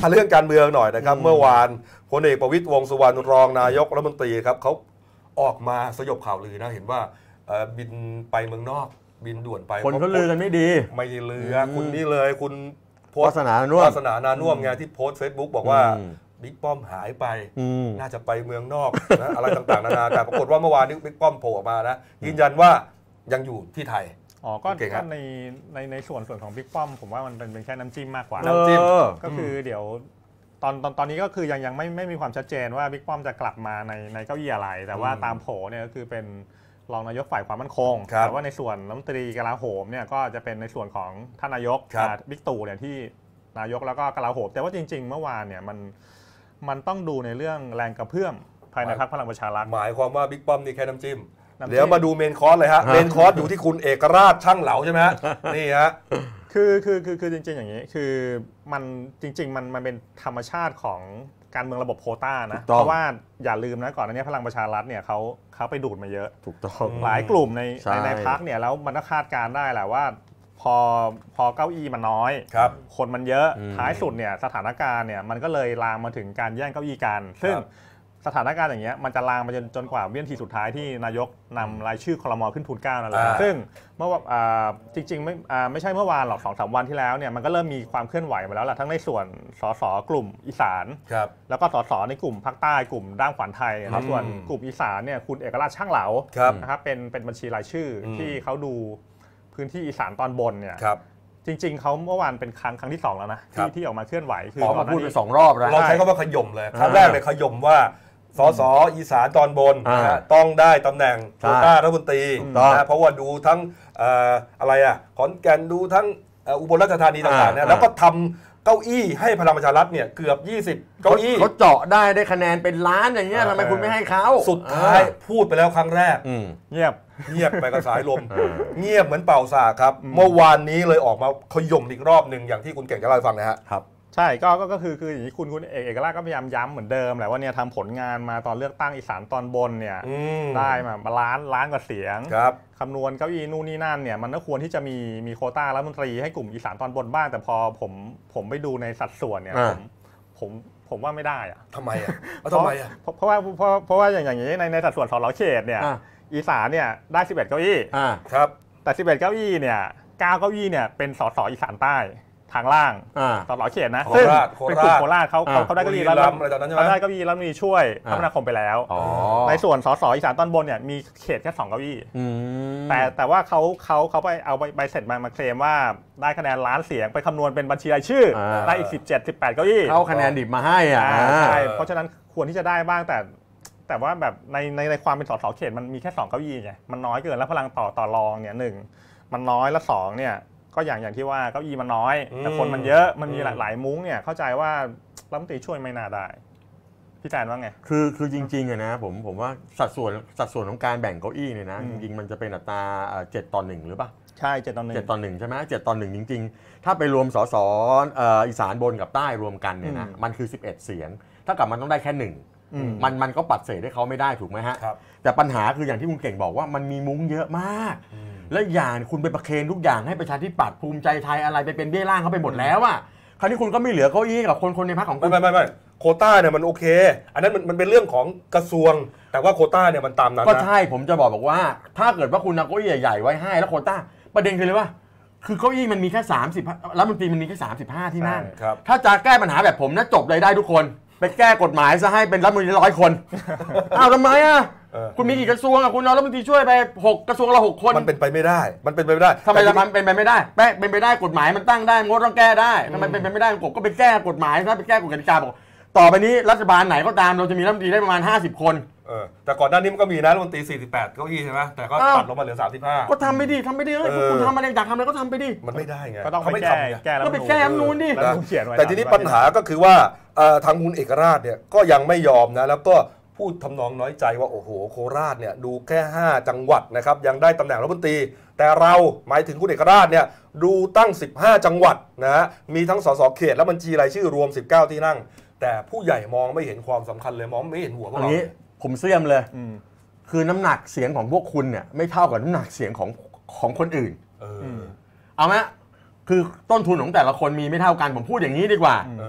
เรื่องการเมืองหน่อยนะครับเมื่อวานพลเอกประวิตรวงษ์สุวรรณรองนายกรัฐมนตรีครับเขาออกมาสยบข่าวลือนะเห็นว่าบินไปเมืองนอกบินด่วนไปคนเขาลือกันไม่ดีไม่ได้ลือคุณนี่เลยคุณวาสนานานุ่วมไงที่โพสต์ Facebook บอกว่าบิ๊กป้อมหายไปน่าจะไปเมืองนอกนะอะไรต่างๆนานาแต่ปรากฏว่าเมื่อวานนี้บิ๊กป้อมโผล่ออกมานะยืนยันว่ายังอยู่ที่ไทยก็ในส่วนของบิ๊กป้อมผมว่ามันเป็นแค่น้ำจิ้มมากกว่าน้ำจิ้มก็คือเดี๋ยวตอนนี้ก็คือยังไม่มีความชัดเจนว่าบิ๊กป้อมจะกลับมาในเก้าอี้อะไรแต่ว่าตามโผเนี่ยก็คือเป็นรองนายกฝ่ายความมั่นคงแต่ว่าในส่วนรัฐมนตรีกลาโหมเนี่ยก็จะเป็นในส่วนของท่านนายกบิ๊กตู่เนี่ยที่นายกแล้วก็กลาโหมแต่ว่าจริงๆเมื่อวานเนี่ยมันต้องดูในเรื่องแรงกระเพื่อมภายในพรรคพลังประชารัฐหมายความว่าบิ๊กป้อมนี่แค่น้ำจิ้มเดี๋ยวมาดูเมนคอร์สเลยฮะเมนคอร์สอยู่ที่คุณเอกราชช่างเหลาใช่ไหมฮะนี่ฮะคือจริงๆอย่างนี้คือมันจริงๆมันเป็นธรรมชาติของการเมืองระบบโควต้านะเพราะว่าอย่าลืมนะก่อนหน้านี้พลังประชารัฐเนี่ยเขาไปดูดมาเยอะถูกต้องหลายกลุ่มในพรรคเนี่ยแล้วมันก็คาดการได้แหละว่าพอเก้าอี้มันน้อยคนมันเยอะท้ายสุดเนี่ยสถานการณ์เนี่ยมันก็เลยลามมาถึงการแย่งเก้าอี้กันซึ่งสถานการณ์อย่างเงี้ยมันจะลามมาจนกว่าวินาทีสุดท้ายที่นายกนำรายชื่อครม.ขึ้นทูลเกล้านั่นแหละซึ่งเมื่อจริงๆไม่ใช่เมื่อวานหรอก 2-3 วันที่แล้วเนี่ยมันก็เริ่มมีความเคลื่อนไหวมาแล้วแหละทั้งในส่วนสสกลุ่มอีสานแล้วก็สสในกลุ่มภาคใต้กลุ่มด้านขวัญไทยครับส่วนกลุ่มอีสานเนี่ยคุณเอกราชช่างเหลานะครับเป็นบัญชีรายชื่อที่เขาดูพื้นที่อีสานตอนบนเนี่ยจริงๆเขาเมื่อวานเป็นครั้งที่2แล้วนะที่ออกมาเคลื่อนไหวคือออกมาพูดไป2 รอบแล้วเราใช้คำว่าขย่มเลยครั้งแรกเลยขย่มว่าสสอีสานตอนบนต้องได้ตำแหน่งโควต้ารัฐมนตรีนะเพราะว่าดูทั้งอะไรขอนแก่นดูทั้งอุบลราชธานีต่างๆเนี่ยแล้วก็ทำเก้าอี้ให้พลังประชารัฐเนี่ยเกือบ20เก้าอี้เขาเจาะได้คะแนนเป็นล้านอย่างเงี้ยทำไมคุณไม่ให้เขาสุดท้ายพูดไปแล้วครั้งแรกเงียบไปกับสายลมเงียบเหมือนเป่าสากครับเมื่อวานนี้เลยออกมาขย่มอีกรอบหนึ่งอย่างที่คุณเก่งจะเล่าให้ฟังนะฮะครับใช่ก็คืออย่างนี้คุณเอกราชก็พยายามย้ำเหมือนเดิมแหละว่าเนี่ยทำผลงานมาตอนเลือกตั้งอีสานตอนบนเนี่ยได้มาล้านกว่าเสียงคำนวณเก้าอี้นู่นนี่นั่นเนี่ยมันก็ควรที่จะมีโควต้ารัฐมนตรีให้กลุ่มอีสานตอนบนบ้างแต่พอผมไปดูในสัดส่วนเนี่ยผมว่าไม่ได้อะทำไมเพราะว่าอย่างนี้ในสัดส่วนสสเขตเนี่ยอีสานเนี่ยได้11เก้าอี้ครับแต่11เก้าอี้เนี่ย9เก้าอี้เนี่ยเป็นสสอีสานใต้ทางล่างสสเขตนะซึ่งเป็นกลุ่มโคราชเขาได้เก้าอี้แล้วเขาได้เก้าอี้แล้วมีช่วยคมนาคมไปแล้วในส่วนสสอีสานตอนบนเนี่ยมีเขตแค่2เก้าอี้แต่ว่าเขาไปเอาใบเสร็จมาเคลมว่าได้คะแนนล้านเสียงไปคำนวณเป็นบัญชีรายชื่อได้อีก17-18เก้าอี้เขาคะแนนดิบมาให้ใช่เพราะฉะนั้นควรที่จะได้บ้างแต่ว่าแบบในความเป็นสสเขตมันมีแค่2เก้าอี้ไงมันน้อยเกินแล้วพลังต่อรองเนี่ย1มันน้อยและ2เนี่ยก็อย่างที่ว่าเก้าอี้มันน้อยแต่คนมันเยอะมันมีหลายมุ้งเนี่ยเข้าใจว่ารัฐมนตรีช่วยไม่น่าได้พี่แทนว่าไงคือจริงๆอะนะผมว่าสัดส่วนของการแบ่งเก้าอี้เนี่ยนะจริงๆมันจะเป็นอัตรา7-1หรือเปล่าใช่7-1 ใช่ไหม7-1จริงๆถ้าไปรวมสสอีสานบนกับใต้รวมกันเนี่ยนะมันคือ11เสียงถ้ากับมันต้องได้แค่1มันก็ปัดเศษให้เขาไม่ได้ถูกไหมฮะแต่ปัญหาคืออย่างที่คุณเก่งบอกว่ามันมีมุ้งเยอะมากและอย่างคุณไปประเคนทุกอย่างให้ประชาธิปัตย์ภูมิใจไทยอะไรไปเป็นเบี้ยล่างเขาไปหมดแล้วอ่ะคราวนี้คุณก็ไม่เหลือเก้าอี้กับคนในพรรคของคุณไม่โควต้าเนี่ยมันโอเคอันนั้นมันเป็นเรื่องของกระทรวงแต่ว่าโควต้าเนี่ยมันตามนั้นก็ใช่ผมจะบอกว่าถ้าเกิดว่าคุณเอาเก้าอี้ใหญ่ๆไว้ให้แล้วโควต้าประเด็นคือเลยว่าคือเก้าอี้มันมีแค่30รัฐมนตรีมันมีแค่35ที่นั่งถ้าจะแก้ปัญหาแบบผมนะจบเลยได้ทุกคนไปแก้กฎหมายซะให้เป็นรัฐมนตรี100 คนอ้าวทำไมอ่ะคุณมีกี่กระทรวงอ่ะคุณเอารัฐมนตรีช่วยไป6กระทรวงละ6 คนมันเป็นไปไม่ได้ทำไมมันเป็นไปไม่ได้เป็นไปได้กฎหมายมันตั้งได้งดต้องแก้ได้ทำไมเป็นไปไม่ได้ผมก็ไปแก้กฎหมายนะไปแก้กฎกติกาบอกต่อไปนี้รัฐบาลไหนก็ตามเราจะมีรัฐมนตรีได้ประมาณ50 คนแต่ก่อนหน้านี้มันก็มีนะรัฐมนตรี48เก้าอี้ใช่ไหมแต่ก็ตัดลงมาเหลือ35 ก็ทำไปดิคุณทำอะไรอยากทำอะไรก็ทำไปดิมันไม่ได้ไงก็ต้องไปแก้ก็ไปแก้รัฐธรรมนูญดิแต่ทีนี้ปัญหาก็คือว่าทางคุณเอกราชเนี่ยก็ยังไม่ยอมนะแล้วก็พูดทำนองน้อยใจว่าโอ้โหโคราชเนี่ยดูแค่5จังหวัดนะครับยังได้ตำแหน่งรัฐมนตรีแต่เราหมายถึงคุณเอกราชเนี่ยดูตั้ง15จังหวัดนะฮะมีทั้งสสเขตและบัญชีรายชื่อรวม19ที่นั่งแต่ผู้ใหญ่มองไม่เห็นความสำคัญเลยมองไม่เห็นหัวพวกเราผมเสี่ยมเลยคือน้ำหนักเสียงของพวกคุณเนี่ยไม่เท่ากับน้ำหนักเสียงของคนอื่นเอาไหมคือต้นทุนของแต่ละคนมีไม่เท่ากันผมพูดอย่างนี้ดีกว่า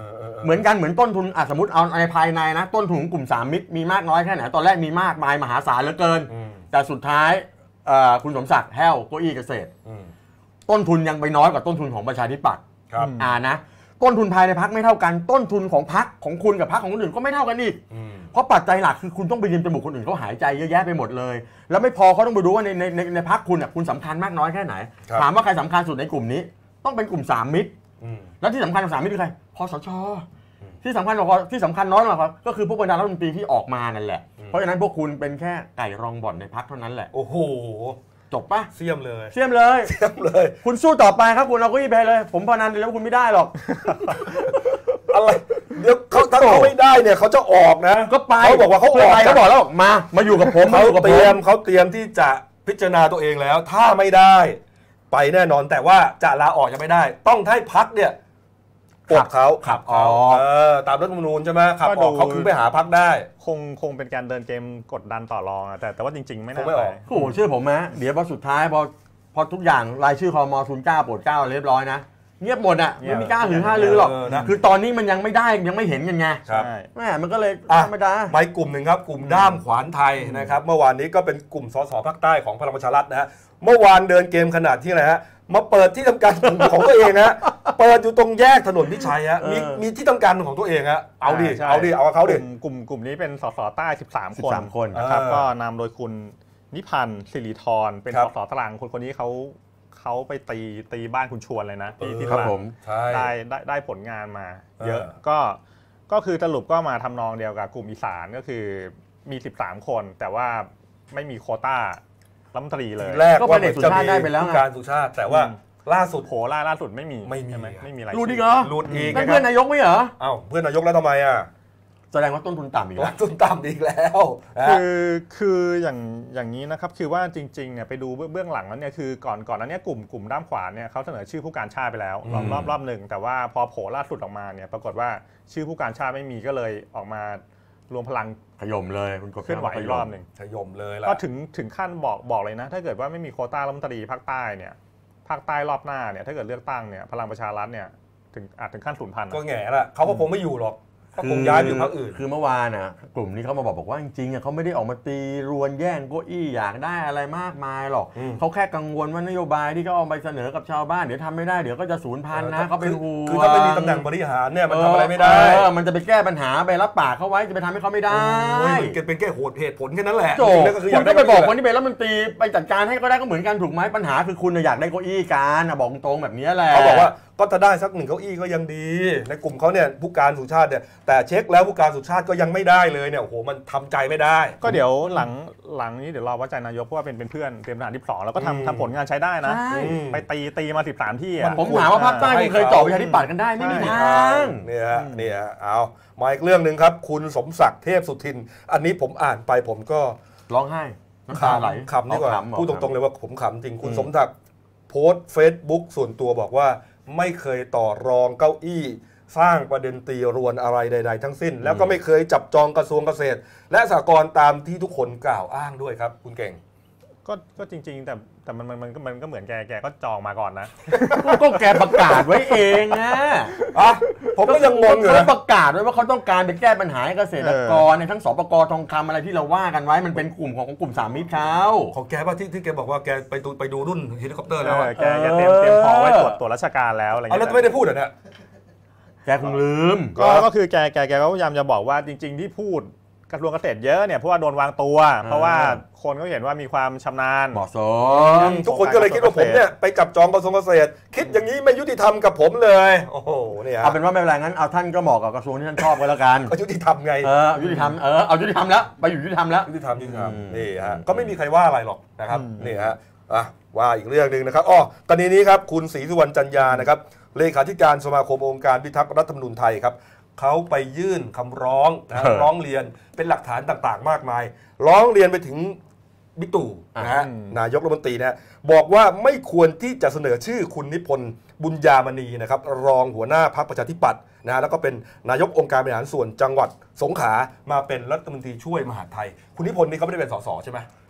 เหมือนกันเหมือนต้นทุนสมมติเอาในภายในนะต้นทุนของกลุ่ม3มิตรมีมากน้อยแค่ไหนตอนแรกมีมากมายมหาศาลเหลือเกินแต่สุดท้ายคุณสมศักดิ์แห้วเก้าอี้เกษตรต้นทุนยังไปน้อยกว่าต้นทุนของประชาธิปัตย์นะต้นทุนภายในพรรคไม่เท่ากันต้นทุนของพรรคของคุณกับพรรคของคนอื่นก็ไม่เท่ากันอีกเพราะปัจจัยหลักคือคุณต้องไปยืมจมูกคนอื่นเขาหายใจเยอะแยะไปหมดเลยแล้วไม่พอเขาต้องไปดูว่าในพรรคคุณสำคัญมากน้อยแค่ไหนถามว่าใครสำคัญสุดในกลุ่มนี้ต้องเป็นกลุ่ม3มิตรแล้วที่สำคัญของ3มิตรคือใครคสช.ที่สำคัญน้อยกว่าก็คือพวกบรรดารัฐมนตรีที่ออกมานั่นแหละเพราะฉะนั้นพวกคุณเป็นแค่ไก่รองบ่อนในพรรคเท่านั้นแหละโอ้โหจบปะเสียมเลยคุณสู้ต่อไปครับคุณเอาเก้าอี้ไปเลยผมพนันแล้วคุณไม่ได้หรอกอะไรเดี๋ยวถ้าเขาไม่ได้เนี่ยเขาจะออกนะก็ไปเขาบอกว่าเขาออกเขาบอกแล้วมาอยู่กับผมเขาเตรียมที่จะพิจารณาตัวเองแล้วถ้าไม่ได้ไปแน่นอนแต่ว่าจะลาออกยังไม่ได้ต้องให้พรรคเนี่ยปลดเขาขับตามรัฐธรรมนูญใช่ไหมขับออกเขาคือไปหาพรรคได้คงเป็นการเดินเกมกดดันต่อรองแต่ว่าจริงๆไม่น่าไปโอ้โหเชื่อผมไหมเดี๋ยวพอสุดท้ายพอทุกอย่างรายชื่อคม09โปรด9เรียบร้อยนะเงียบหมดอ่ะไม่มีกล้าหือห้าลือหรอกคือตอนนี้มันยังไม่ได้ยังไม่เห็นกันไงแม่มันก็เลยธรรมดาไปกลุ่มหนึ่งครับกลุ่มด้ามขวานไทยนะครับเมื่อวานนี้ก็เป็นกลุ่มสสภาคใต้ของพลังประชารัฐนะฮะเมื่อวานเดินเกมขนาดที่อะไรฮะมาเปิดที่ทำการของตัวเองนะเปิดอยู่ตรงแยกถนนพิชัยฮะมีที่ทำการของตัวเองฮะเอาเขาดิกลุ่มนี้เป็นสสใต้13 คนนะครับก็นำโดยคุณนิพันธ์สิริธรเป็นสสตรังคนนี้เขาไปตีบ้านคุณชวนเลยนะที่ตรังได้ผลงานมาเยอะก็คือสรุปก็มาทำนองเดียวกับกลุ่มอีสานก็คือมี13 คนแต่ว่าไม่มีโควต้ารัฐมนตรีเลยแรกว่าจะมีการสุชาติแต่ว่าล่าสุดโผล่าสุดไม่มีอะไรรูดอีกเหรอรูดอีกเพื่อนนายกไม่เหรออ้าวเพื่อนนายกแล้วทำไมอ่ะแสดงว่าต้นทุนต่ำอีกแล้วต้นทุนต่ำอีกแล้วคืออย่างนี้นะครับคือว่าจริงๆเนี่ยไปดูเบื้องหลังแล้วเนี่ยคือก่อนนั้นเนี่ยกลุ่มด้ามขวาเนี่ยเขาเสนอชื่อผู้การชาติไปแล้วรอบหนึ่งแต่ว่าพอโผล่ล่าสุดออกมาเนี่ยปรากฏว่าชื่อผู้การชาติไม่มีก็เลยออกมารวมพลังขย่มเลยคุณเคลื่อนไหวอีกรอบหนึ่งขย่มเลยแล้วก็ถึงขั้นบอกเลยนะถ้าเกิดว่าไม่มีโควต้ารัฐมนตรีภาคใต้เนี่ยภาคใต้รอบหน้าเนี่ยถ้าเกิดเลือกตั้งเนี่ยพลังประชารัฐเนี่ยอาจถึงขั้นสูญพันธุ์ก็แง่ละเขาก็คงไม่อยู่หรอกเขาคงย้ายอยู่พรรคอื่นคือเมื่อวานน่ะกลุ่มนี้เขามาบอกว่าจริงๆเขาไม่ได้ออกมาตีรวนแย่งเก้าอี้อยากได้อะไรมากมายหรอกเขาแค่กังวลว่านโยบายที่เขาเอาไปเสนอกับชาวบ้านเดี๋ยวทำไม่ได้เดี๋ยวก็จะสูญพันธุ์นะเขาเป็นห่วงคือถ้าไม่มีตำแหน่งบริหารเนี่ยมันทำอะไรไม่ได้มันจะไปแก้ปัญหาไปรับปากเขาไว้จะไปทำให้เขาไม่ได้เป็นแค่เหตุผลแค่นั้นแหละคุณก็ไปบอกคนที่เป็นรัฐมนตรีไปจัดการให้ก็ได้ก็เหมือนกันถูกไหมปัญหาคือคุณอยากได้เก้าอี้กันบอกตรงแบบนี้แหละเขาบอกว่าก็จะได้สัก1เก้าอี้ก็ยังดีในกลุ่มเขาเนี่ยผู้การสุชาติเนี่ยแต่เช็คแล้วผู้การสุชาติก็ยังไม่ได้เลยเนี่ยโอ้โหมันทำใจไม่ได้ก็เดี๋ยวหลังนี้เดี๋ยวรอว่าใจนายกเพราะว่าเป็นเพื่อนเตรียมทหาร12แล้วก็ทำผลงานใช้ได้นะไปตีมา13ที่ผมถามว่าภาคใต้คุณเคยต่อประชาธิปัตย์กันได้ไม่มีทางเนี่ยเอามาอีกเรื่องนึงครับคุณสมศักดิ์เทพสุทินอันนี้ผมอ่านไปผมก็ร้องไห้น้ำตาไหลขำดีกว่าพูดตรงๆเลยว่าผมขำจริงคุณสมศักดิ์โพสต์ Facebook ส่วนตัวบอกว่าไม่เคยต่อรองเก้าอี้สร้างประเด็นตีรวนอะไรใดๆทั้งสิ้นแล้วก็ไม่เคยจับจองกระทรวงเกษตรและสหกรณ์ตามที่ทุกคนกล่าวอ้างด้วยครับคุณเก่งก็จริงๆแต่มันก็เหมือนแกก็จองมาก่อนนะก็แกประกาศไว้เองนะผมก็ยังงงอยู่นะประกาศไว้ว่าเขาต้องการไปแก้ปัญหาเกษตรกรในทั้งสปก.ทองคำอะไรที่เราว่ากันไว้มันเป็นกลุ่มของกลุ่ม3มิตรเขาของแกว่าที่แกบอกว่าแกไปดูรุ่นเฮลิคอปเตอร์แล้วแกเตรียมพอไว้ตรวจราชการแล้วอะไรเงี้ยแล้วไม่ได้พูดเหรอเนี่ยแกคงลืมก็คือแกก็พยายามจะบอกว่าจริงๆที่พูดกระทรวงเกษตรเยอะเนี่ยเพราะว่าโดนวางตัวเพราะว่าคนก็เห็นว่ามีความชำนาญเหมาะสมทุกคนก็เลยคิดว่าผมเนี่ยไปจับจองกระทรวงเกษตรคิดอย่างนี้ไม่ยุติธรรมกับผมเลยโอ้โหเนี่ยเอาเป็นว่าไม่เป็นไรงั้นเอาท่านก็เหมาะกับกระทรวงที่ท่านชอบก็แล้วกันก็ยุติธรรมไงยุติธรรมเอายุติธรรมแล้วไปอยู่ยุติธรรมแล้วยุติธรรมนี่ฮะก็ไม่มีใครว่าอะไรหรอกนะครับนี่ฮะว่าอีกเรื่องนึงนะครับกรณีนี้ครับคุณศรีสุวรรณจันยานะครับเลขาธิการสมาคมองค์การพิทักษ์รัฐธรรมนูญไทยครับเขาไปยื่นคำร้องร้องเรียนเป็นหลักฐานต่างๆมากมายร้องเรียนไปถึงบิ๊กตู่นายกรัฐมนตรีนะบอกว่าไม่ควรที่จะเสนอชื่อคุณนิพนธ์บุญญามณีนะครับรองหัวหน้าพรรคประชาธิปัตย์นะแล้วก็เป็นนายกองค์การบริหารส่วนจังหวัดสงขลามาเป็นรัฐมนตรีช่วยมหาดไทยคุณนิพนธ์นี่เขาไม่ได้เป็นสสใช่ไหม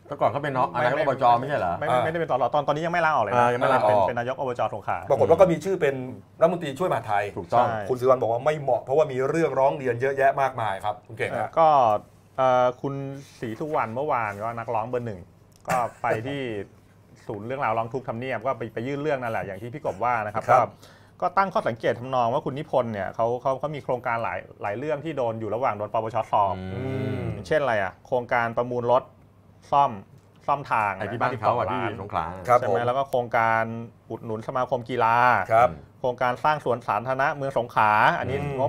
แต่ก่อนเขาเป็นนายกอบจไม่ใช่เหรอไม่ได้เป็นตอนนี้ยังไม่ลาออกเลยนะยังไม่ลาออกเป็นนายกอบจสงขลาปรากฏว่าก็มีชื่อเป็นรัฐมนตรีช่วยมหาดไทยถูกต้องคุณศิวรรณบอกว่าไม่เหมาะเพราะว่ามีเรื่องร้องเรียนเยอะแยะมากมายครับคุณเก่งก็คุณศรีสุวรรณเมื่อวานก็นักร้องเบอร์ 1ก็ไปที่ศูนย์เรื่องราวร้องทุกข์ทำเนียบก็ไปยื่นเรื่องนั่นแหละอย่างที่พี่กบว่านะครับก็ตั้งข้อสังเกตทำนองว่าคุณนิพนธ์เนี่ยเขามีโครงการหลายเรื่องที่โดนอยู่ระหว่างโดนปปชสอบเช่นอะไรโครงการประมูลรถซ่อมทางที่บ้านเขาที่สงขลาใช่ไหมแล้วก็โครงการอุดหนุนสมาคมกีฬาโครงการสร้างสวนสาธารณะเมืองสงขลาอันนี้งบ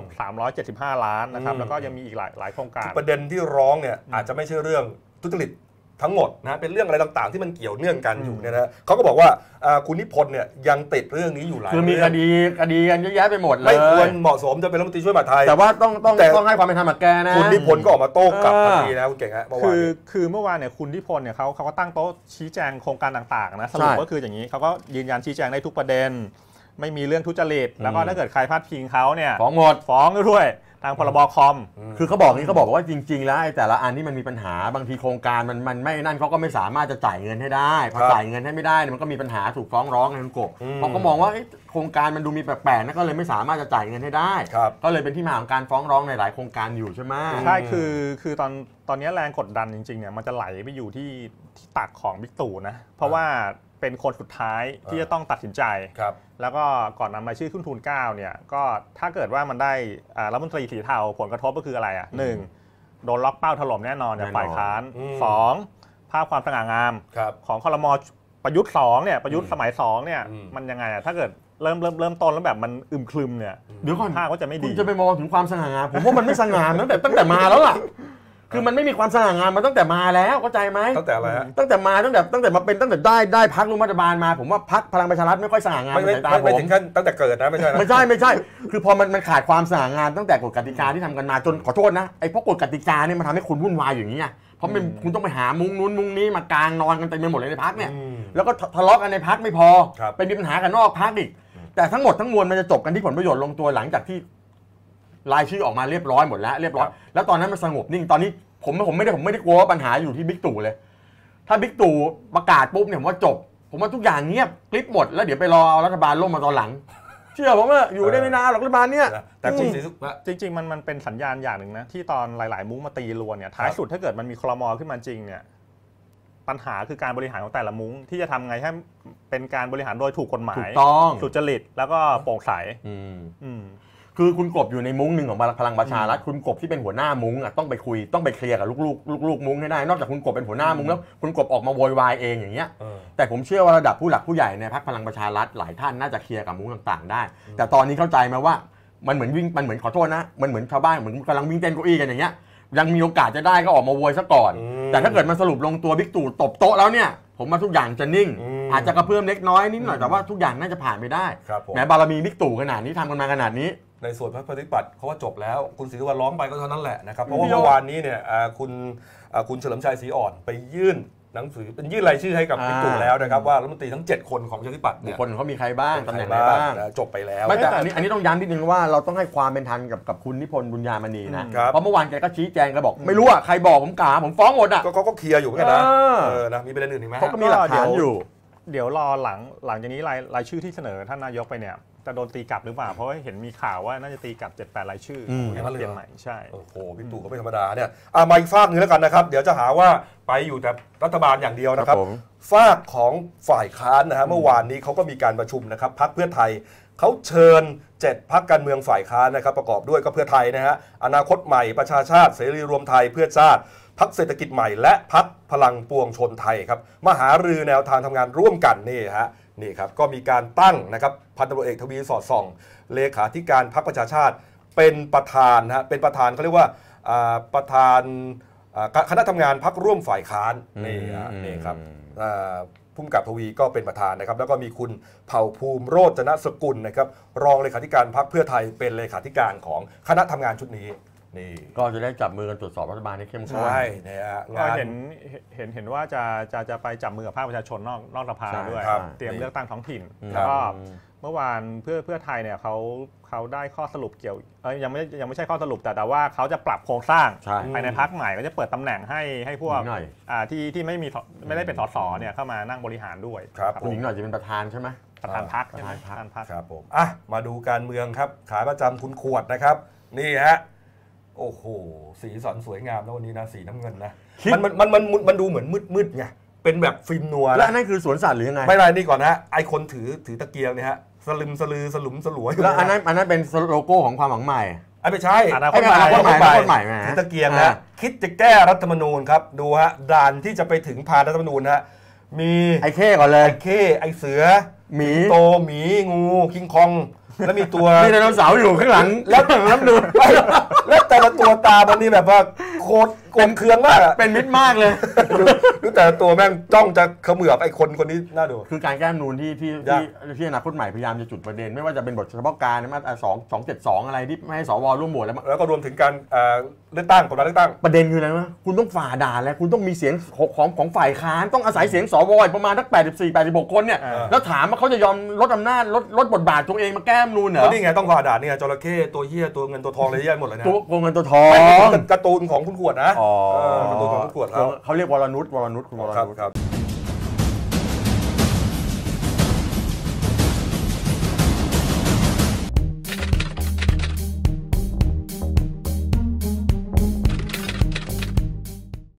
375 ล้านนะครับแล้วก็ยังมีอีกหลายโครงการประเด็นที่ร้องเนี่ยอาจจะไม่ใช่เรื่องทุจริตทั้งหมดนะเป็นเรื่องอะไรต่างๆที่มันเกี่ยวเนื่องกันอยู่เนี่ยนะเขาก็บอกว่าคุณนิพนธ์เนี่ยยังติดเรื่องนี้อยู่หลายคือมีคดีกันเยอะแยะไปหมดเลยไม่ควรเหมาะสมจะเป็นรัฐมนตรีช่วยมหาดไทยแต่ว่าต้องให้ความเป็นธรรมกับแกนะคุณนิพนธ์ก็ออกมาโต้กลับทันทีนะคุณเก่งฮะคือเมื่อวานเนี่ยคุณนิพนธ์เนี่ยเขาก็ตั้งโต๊ะชี้แจงโครงการต่างๆนะสรุปก็คืออย่างนี้เขาก็ยืนยันชี้แจงได้ทุกประเด็นไม่มีเรื่องทุจริตแล้วก็ถ้าเกิดใครพลาดพิงเขาเนี่ยฟ้องหมดฟ้องด้วยทางพรบคอมคือเขาบอกว่าจริงๆแล้วแต่ละอันที่มันมีปัญหาบางทีโครงการมันไม่นั่นเขาก็ไม่สามารถจะจ่ายเงินให้ได้พอจ่ายเงินให้ไม่ได้มันก็มีปัญหาถูกฟ้องร้องกันกบเพราะเขามองว่าโครงการมันดูมีแปลกๆนะก็เลยไม่สามารถจะจ่ายเงินให้ได้ก็เลยเป็นที่มาของการฟ้องร้องในหลายโครงการอยู่ใช่ไหมใช่คือตอนนี้แรงกดดันจริงๆเนี่ยมันจะไหลไปอยู่ที่ตักของบิ๊กตู่นะเพราะว่าเป็นคนสุดท้ายที่จะต้องตัดสินใจแล้วก็ก่อนนำรายชื่อขึ้นทูล9เนี่ยก็ถ้าเกิดว่ามันได้รัฐมนตรีสีเทาผลกระทบก็คืออะไร1โดนล็อกเป้าถล่มแน่นอนจากฝ่ายค้าน2ภาพความสง่างามของครม.ประยุทธ์2เนี่ยประยุทธ์สมัย2เนี่ยมันยังไงถ้าเกิดเริ่มต้นแล้วแบบมันอึมครึมเนี่ยเดี๋ยวก่อนภาพก็จะไม่ดีคุณจะไปมองถึงความสง่างามผมว่ามันไม่สง่างามตั้งแต่มาแล้วล่ะคือมันไม่มีความสง่างามมาตั้งแต่มาแล้วเข้าใจไหมตั้งแต่อะไรตั้งแต่มาตั้งแต่มาเป็นตั้งแต่ได้พรรคร่วมรัฐบาลมาผมว่าพรรคพลังประชารัฐไม่ค่อยสง่างามในตาผมไม่ถึงขั้นตั้งแต่เกิดนะไม่ใช่คือพอมันขาดความสง่างามตั้งแต่กฎกติกาที่ทำกันมาจนขอโทษนะไอ้พวกกฎกติกาเนี่ยมันทำให้คนวุ่นวายอย่างนี้ไงเพราะคุณต้องไปหามุ้งนู้นมุ้งนี้มากางนอนกันเต็มไปหมดเลยในพรรคเนี่ยแล้วก็ทะเลาะกันในพรรคไม่พอเป็นปัญหากันนอกพรรคอีกแต่ทั้งหมดทั้งมวลมันจะจบกันที่ผลประโยชน์ลงตัวหลังจากที่รายชื่อออกมาเรียบร้อยหมดแล้วแล้วตอนนั้นมันสงบนิ่งตอนนี้ผมไม่ได้กลัวว่าปัญหาอยู่ที่บิ๊กตู่เลยถ้าบิ๊กตู่ประกาศปุ๊บเนี่ยผมว่าจบผมว่าทุกอย่างเงียบคลิปหมดแล้วเดี๋ยวไปรอรัฐบาลล่มมาตอนหลังเชื่อผมว่าอยู่ได้ไม่นานหรอกรัฐบาลเนี่ยแต่จริงๆมันเป็นสัญญาณอย่างหนึ่งนะที่ตอนหลายๆมุ้งมาตีรวนเนี่ยท้ายสุดถ้าเกิดมันมีครม.ขึ้นมาจริงเนี่ยปัญหาคือการบริหารของแต่ละมุ้งที่จะทำไงให้เป็นการบริหารโดยถูกกฎหมายถูกต้องสุจริตแล้วก็โปร่งใสคือคุณกบอยู่ในมุ้งหนึ่งของพลังประชารัฐคุณกบที่เป็นหัวหน้ามุ้งต้องไปคุยต้องไปเคลียร์กับลูกมุ้งให้ได้นอกจากคุณกบเป็นหัวหน้ามุ้งแล้วคุณกบออกมาโวยวายเองอย่างเงี้ยแต่ผมเชื่อว่าระดับผู้หลักผู้ใหญ่ในพรรคพลังประชารัฐหลายท่านน่าจะเคลียร์กับมุ้งต่างๆได้แต่ตอนนี้เข้าใจไหมว่ามันเหมือนขอโทษนะมันเหมือนชาวบ้านเหมือนกำลังวิ่งเต้นเก้าอี้กันอย่างเงี้ยยังมีโอกาสจะได้ก็ออกมาโวยซะก่อนแต่ถ้าเกิดมันสรุปลงตัวบิ๊กตู่ตบโต๊ะแล้วเนี่ยผมว่าทุกอย่างจะนิ่งอาจจะกระเพื่อมเล็กน้อยนิดหน่อยแต่ว่าทุกอย่างน่าจะผ่านไปได้แม้บารมีบิ๊กตู่ขนาดนี้ทำกันมาขนาดนี้ในส่วนพรรคประชาธิปัตย์เขาว่าจบแล้วคุณศรีสุวรรณร้องไปก็เท่านั้นแหละนะครับเพราะว่าเมื่อวานนี้เนี่ยคุณเฉลิมชัยศรีอ่อนไปยื่นหนังสือเป็นยื่นรายชื่อให้กับบิ๊กตู่แล้วนะครับว่ารัฐมนตรีทั้ง7คนของประชาธิปัตย์เนี่ยคนเขามีใครบ้างตำแหน่งไหนบ้างจบไปแล้วแต่อันนี้ต้องย้ำนิดนึงว่าเราต้องให้ความเป็นธรรมกับคุณนิพนธ์บุญญามณีนะเพราะเมื่อวานแกก็ชี้แจงแกบอกไม่รู้อ่ะใครบอกผมฟ้องหมดอ่ะก็เคลียร์อยู่เหมือนกันนะมีประเด็นอื่นอีกไหมเขาก็มีหลักฐานอยู่เดี๋ยวรอหลังจากนี้รายชื่อที่เสนอท่านนายกไปเนี่ยจะโดนตีกลับหรือเปล่าเพราะว่าเห็นมีข่าวว่าน่าจะตีกลับ 7-8 รายชื่อมาเปลี่ยนใหม่ใช่โอ้โหบิ๊กตู่ก็ไม่ธรรมดาเนี่ยมาอีกฝากนึงแล้วกันนะครับเดี๋ยวจะหาว่าไปอยู่แต่รัฐบาลอย่างเดียวนะครับฝากของฝ่ายค้านนะฮะเมื่อวานนี้เขาก็มีการประชุมนะครับพรรคเพื่อไทยเขาเชิญ7พรรคการเมืองฝ่ายค้านนะครับประกอบด้วยก็เพื่อไทยนะฮะอนาคตใหม่ประชาชาติเสรีรวมไทยเพื่อชาติพรรคเศรษฐกิจใหม่และพรรคพลังปวงชนไทยครับมาหารือแนวทางทำงานร่วมกันนี่ครับก็มีการตั้งนะครับพันตำรวจเอกทวีสอดส่องเลขาธิการพรรคประชาชาติเป็นประธานนะเป็นประธานเขาเรียกว่าประธานคณะทำงานพรรคร่วมฝ่ายค้านนี่ครับผู้กำกับทวีก็เป็นประธานนะครับแล้วก็มีคุณเผ่าภูมิโรจนสกุลนะครับรองเลขาธิการพรรคเพื่อไทยเป็นเลขาธิการของคณะทำงานชุดนี้นี่ก็จะได้จับมือกันตรวจสอบรัฐบาลให้เข้มข้นใช่เนี่ยก็งานเห็นว่าจะไปจับมือกับภาคประชาชนนอกสภาด้วยเตรียมเลือกตั้งท้องถิ่นแล้วก็เมื่อวานเพื่อไทยเนี่ยเขาได้ข้อสรุปเกี่ยวยังไม่ใช่ข้อสรุปแต่ว่าเขาจะปรับโครงสร้างภายในพรรคใหม่ก็จะเปิดตำแหน่งให้พวกที่ไม่ได้เป็นสสเนี่ยเข้ามานั่งบริหารด้วยครับคุณหญิงหน่อยจะเป็นประธานใช่ไหมประธานพรรคครับผมมาดูการเมืองครับขาประจำคุณขวดนะครับนี่ฮะโอ้โหสีสันสวยงามนะวันนี้นะสีน้ำเงินนะมันดูเหมือนมืดไงเป็นแบบฟิล์มนัวแล้วนั่นคือสวนสัตว์หรือยังไงไม่ไรนี่ก่อนนะไอคนถือตะเกียงเนี่ยฮะสลึมสลือสลุมสลวยแล้วอันนั้นเป็นโลโก้ของความหวังใหม่ไม่ใช่คนใหม่ถือตะเกียงนะคิดจะแก้รัฐธรรมนูญครับดูฮะด่านที่จะไปถึงผ่านรัฐธรรมนูญฮะมีไอ้เข้ก่อนเลยไอ้เข้ไอ้เสือหมีโตหมีงูคิงคองแล้วมีตัวมีไดโนเสาร์อยู่ข้างหลังแล้วน้ำดูแล้วแต่ละตัวตามันนี่แบบว่าโคตรโกงเคืองมากเป็นมิตรมากเลยดูแต่ละตัวแม่งจ้องจะเขมือบไอ้คนนี้น่าดูคือการแก้รัฐธรรมนูญที่อนาคตใหม่พยายามจะจุดประเด็นไม่ว่าจะเป็นบทเฉพาะการมาตรา272อะไรที่ไม่ให้สวร่วมโหวตแล้วก็รวมถึงการเลือกตั้งกฎหมายเลือกตั้งประเด็นคืออะไรวะคุณต้องฝ่าด่านแล้วคุณต้องมีเสียงของฝ่ายค้านต้องอาศัยเสียงสวประมาณสัก84-86คนเนี่ยแล้วถามว่าเขาจะยอมลดอำนาจลดบทบาทตัวเองมาแก้รัฐธรรมนูญเหรอนี่ไงต้องฝ่าด่านนี่ไงจระเข้ตัวเหี้ยตัวเงินตัวทองอะไรเยอะหมดเลยนะตัวเงินตัวทองการ์ตูนของคุณขวดนะการ์ตูนของคุณขวดเขาเรียกวรนุชคุณวรนุชครับ